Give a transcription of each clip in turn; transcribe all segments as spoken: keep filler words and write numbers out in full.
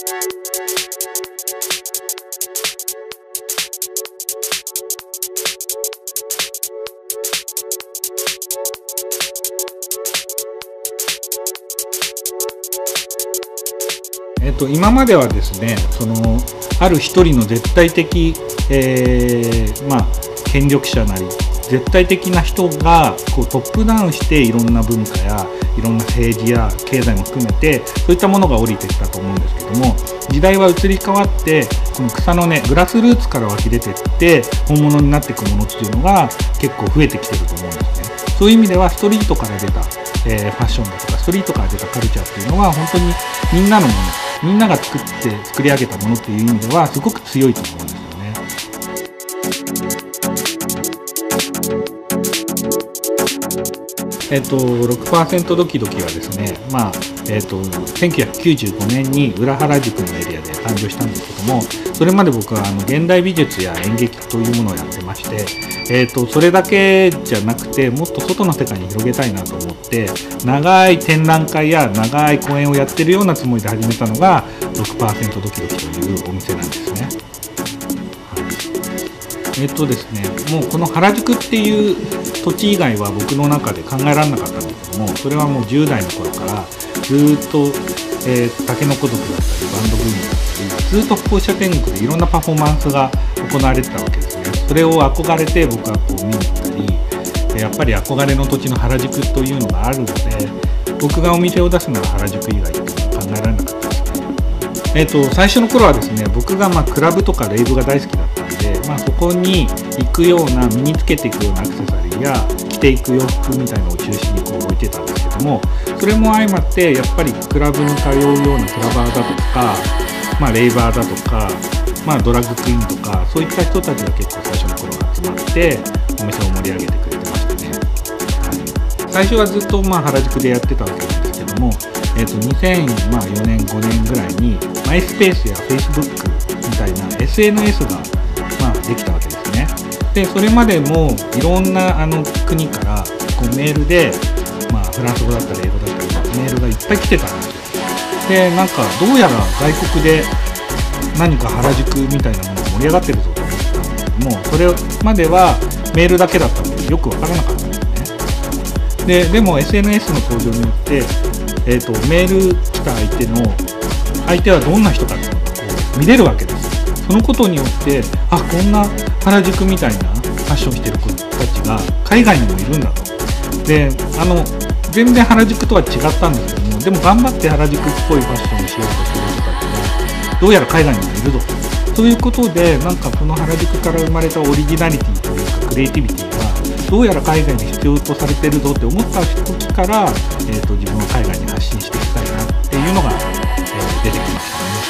えっと、今まではですね、そのある一人の絶対的、えーまあ、権力者なり絶対的な人がこうトップダウンしていろんな文化やいろんな政治や経済も含めてそういったものが降りてきたと思うんですけども、時代は移り変わってこの草の根グラスルーツから湧き出てって本物になっていくものっていうのが結構増えてきてると思うんですね。そういう意味ではストリートから出た、えー、ファッションだとかストリートから出たカルチャーっていうのは本当にみんなのもの、みんなが作って作り上げたものっていう意味ではすごく強いと思うんですよね。えっと、ろくパーセント ドキドキはですね、まあえっと、せんきゅうひゃくきゅうじゅうごねんに裏原宿のエリアで誕生したんですけども、それまで僕はあの現代美術や演劇というものをやってまして、えっと、それだけじゃなくてもっと外の世界に広げたいなと思って長い展覧会や長い公演をやってるようなつもりで始めたのが ろくパーセント ドキドキというお店なんですね。えっとですね、もうこの原宿っていう土地以外は僕の中で考えられなかったんですけども、それはもうじゅう代の頃からずっと、えー、タケノコ族だったりバンドブームだったりずっと歩行者天国でいろんなパフォーマンスが行われてたわけですね。それを憧れて僕はこう見に行ったり、やっぱり憧れの土地の原宿というのがあるので、僕がお店を出すなら原宿以外というのは考えられなかったですね。えーと、最初の頃はですね、僕がまあクラブとかレイブが大好きだったんで、まあ、そこに行くような身につけていくようなアクセサリーや着ていく洋服みたいなのを中心にこう置いてたんですけども、それも相まってやっぱりクラブに通うようなクラバーだとか、まあ、レイバーだとか、まあ、ドラッグクイーンとかそういった人たちが結構最初の頃集まってお店を盛り上げてくれてましたね。はい、最初はずっとまあ原宿でやってたわけなんですけども、えー、とにせんよねんごねんぐらいにマイスペースやフェイスブックみたいな エスエヌエス がまあできたわけですね。でそれまでもいろんなあの国からこうメールで、まあ、フランス語だったり英語だったりメールがいっぱい来てたんですよ。でなんかどうやら外国で何か原宿みたいなものが盛り上がってるぞと思ってたんですけども、それまではメールだけだったのでよく分からなかったんですね。ででも エスエヌエス の登場によって、えーと、メール来た相手の相手はどんな人かっていうのがこう見れるわけです。そのことによってあこんな原宿みたいなファッションしてる子たちが海外にもいるんだと。であの全然原宿とは違ったんですけども、でも頑張って原宿っぽいファッションをしようとしてる人たちがどうやら海外にもいるぞと。そういうことでなんかこの原宿から生まれたオリジナリティというかクリエイティビティがどうやら海外に必要とされてるぞって思った時から、えーと、自分は海外に発信していきたいなっていうのが、えー、出てきましたね。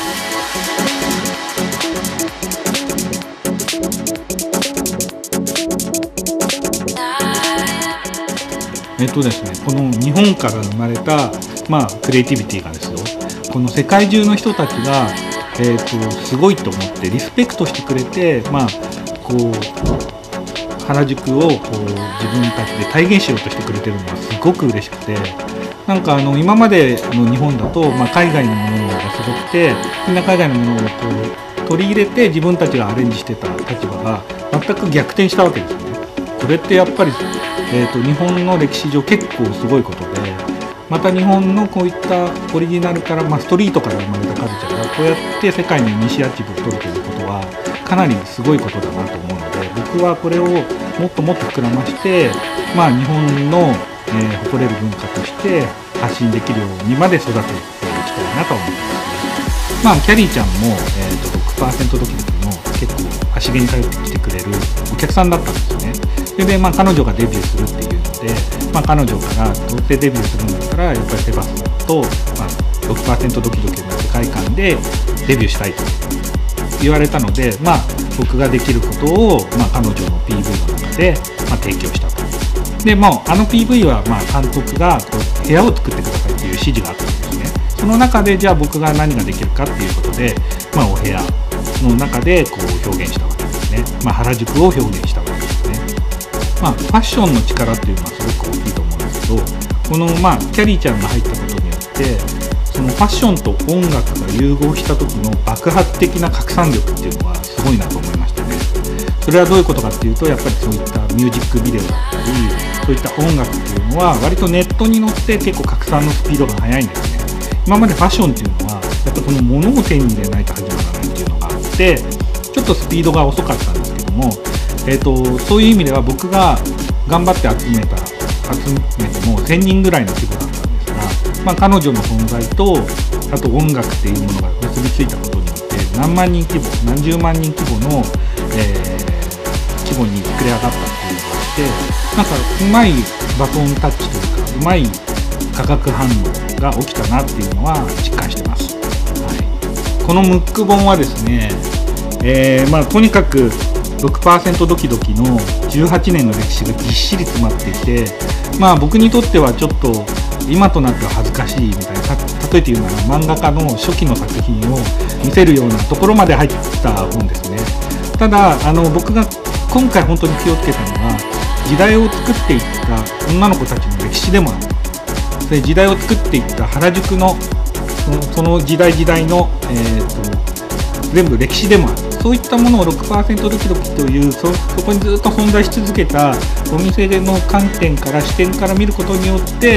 えっとですね、この日本から生まれた、まあ、クリエイティビティがですよ、この世界中の人たちが、えー、とすごいと思ってリスペクトしてくれて、まあ、こう原宿をこう自分たちで体現しようとしてくれてるのがすごく嬉しくて、なんかあの今までの日本だと、まあ、海外のものがすごくてみんな海外のものをこう取り入れて自分たちがアレンジしてた立場が全く逆転したわけですよね。これってやっぱりえー、と日本の歴史上結構すごいことで、また日本のこういったオリジナルから、まあ、ストリートから生まれたカルチャーがこうやって世界にイニシアチブを取るということはかなりすごいことだなと思うので、僕はこれをもっともっと膨らまして、まあ、日本の、えー、誇れる文化として発信できるようにまで育てていきたいなと思ってますね。まあ、キャリーちゃんも、えー、と ろくパーセント ドキドキの結構足毛に通ってきてくれるお客さんだったんですよね。それで、まあ、彼女がデビューするっていうので、まあ、彼女からどうしてデビューするんだったらやっぱりセバスと、まあ、ろくパーセント ドキドキの世界観でデビューしたいと言われたので、まあ、僕ができることを、まあ、彼女の ピーブイ の中で、まあ、提供したと。でもうあの ピーブイ は、まあ、監督がこう部屋を作ってくださいっていう指示があったんですね。その中でじゃあ僕が何ができるかっていうことで、まあ、お部屋の中でこう表現したわけですね。まあ、原宿を表現したわけですね。まあ、ファッションの力っていうのはすごく大きいと思うんですけど、この、まあ、キャリーちゃんが入ったことによってそのファッションと音楽が融合した時の爆発的な拡散力っていうのはすごいなと思いましたね。それはどういうことかっていうと、やっぱりそういったミュージックビデオだったり、そういった音楽っていうのは割とネットに乗って結構拡散のスピードが速いんですね。今までファッションっていうのはやっぱその物を手に入れないと始まらないっていうのがあって、ちょっとスピードが遅かったんですけども、えーと、そういう意味では僕が頑張って集めた集めてもせんにんぐらいの規模だったんですが、まあ、彼女の存在とあと音楽っていうものが結びついたことによって何万人規模何十万人規模の、えー、規模に膨れ上がったっていうのがあって、なんかうまいバトンタッチというかうまい化学反応が起きたなっていうのは実感してます。はい、このムック本はですね、えーまあ、とにかく ろくパーセント ドキドキのじゅうはちねんの歴史がぎっしり詰まっていて、まあ僕にとってはちょっと今となっては恥ずかしいみたいな、例えて言うなら漫画家の初期の作品を見せるようなところまで入った本ですね。ただあの僕が今回本当に気をつけたのは、時代を作っていった女の子たちの歴史でもある。で時代を作っていった原宿のその、その時代時代の、えー、と全部歴史でもある。そういったものを ろくパーセント ドキドキという そ, そこにずっと存在し続けたお店の観点から視点から見ることによって、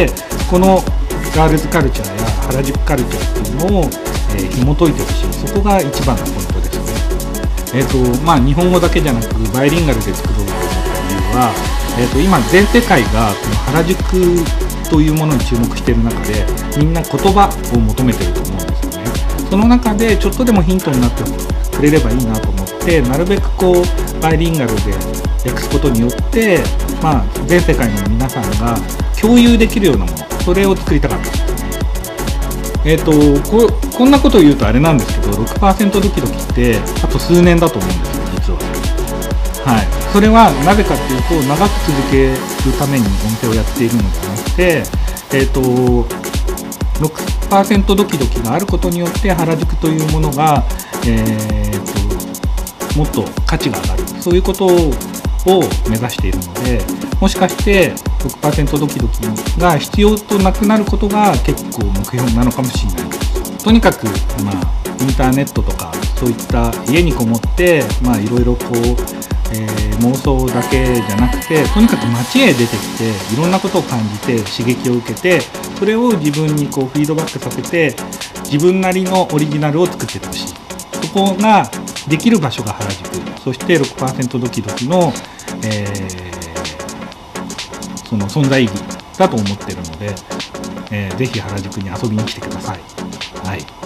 このガールズカルチャーや原宿カルチャーっていうのを、えー、紐解いてほしい。そこが一番のポイントですね。えーとまあ、日本語だけじゃなくバイリンガルで作ろうと思った理由は、えーと今全世界がこの原宿というものに注目している中で、みんな言葉を求めていると思うんですよね。その中でちょっとでもヒントになってくれればいいなと思って、なるべくこうバイリンガルで訳すことによって、まあ、全世界の皆さんが共有できるようなもの、それを作りたかったんですね。えーと こ, こんなことを言うとあれなんですけど、 ろくパーセント ドキドキってあと数年だと思うんですよ、実は。はい、それはなぜかっていうと、長く続けるためにお店をやっているのではなくて、えーとろくパーセント ドキドキがあることによって原宿というものが、えー、ともっと価値が上がる、そういうことを目指しているので、もしかして ろくパーセント ドキドキが必要となくなることが結構目標なのかもしれないです。とにかく、まあ、インターネットとかそういった家にこもってまあいろいろこう、えー、妄想だけじゃなくて、とにかく街へ出てきていろんなことを感じて刺激を受けて、それを自分にこうフィードバックさせて自分なりのオリジナルを作っていってほしい。そこができる場所が原宿、そして ろくパーセント ドキドキの、えー、その存在意義だと思っているので、えー、ぜひ原宿に遊びに来てください。はい。